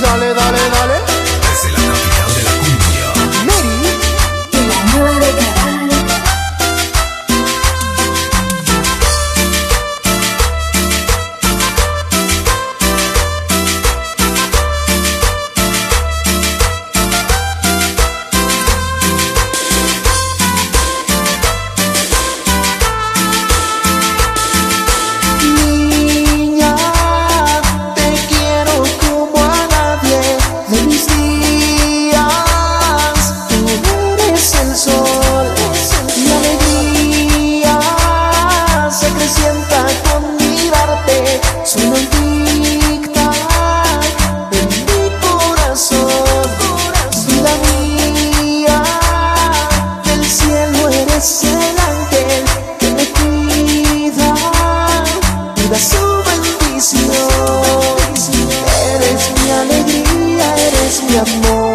dale, dale, dale. Desde la capital de la cumbia, Mary, de la nueva década. niña, te quiero como a nadie de mis días. Tú eres el sol, mi alegría se acrecienta con mirarte. Soy un dictar en mi corazón, vida mía, del cielo eres el ángel que me cuida y da su bendición. Eres mi alegría, eres mi amor.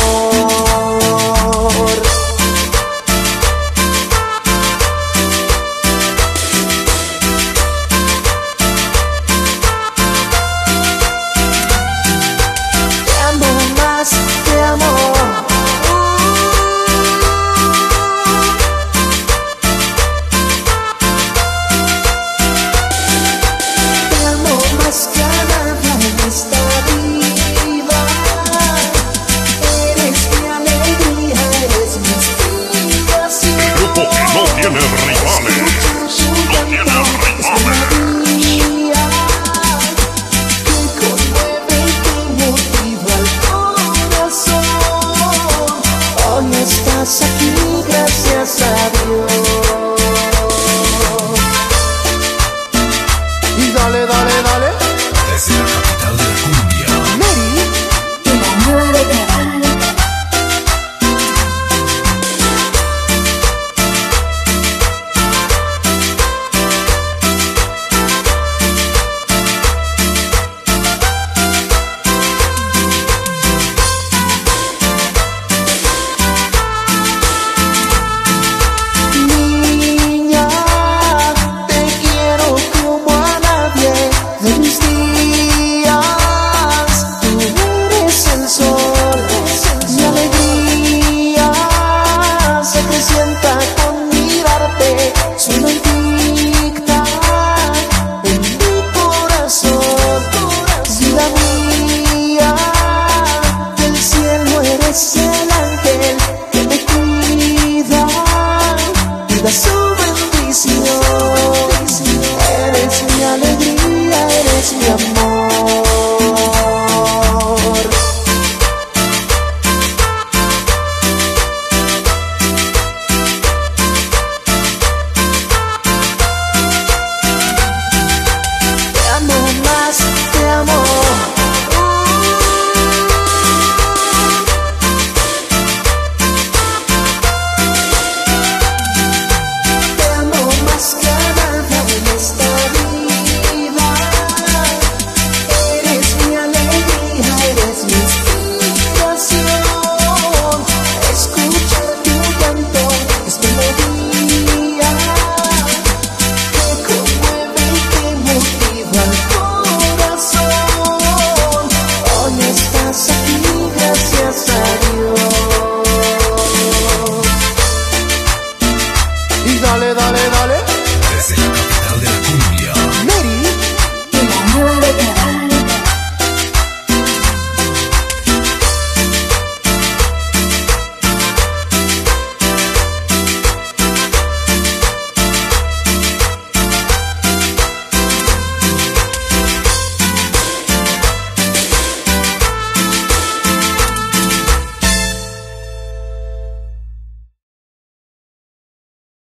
Te amo más, te amo. Te amo más que a nada en esta vida. Eres mi alegría, eres mi inspiración. El grupo que no tiene rivales. No tiene rivales. Que conmueve y que motiva al corazón. Hoy estás aquí, gracias a Dios. Y dale, dale, dale. desde la capital de la cumbia, Mary, De la nueva década. niña, te quiero como a nadie de mis días. Tú eres el sol, mi alegría se acrecienta con mirarte. Soy un dictar en mi corazón, vida mía, del cielo eres el ángel que me cuida y da su bendición. Eres mi alegría, eres mi amor.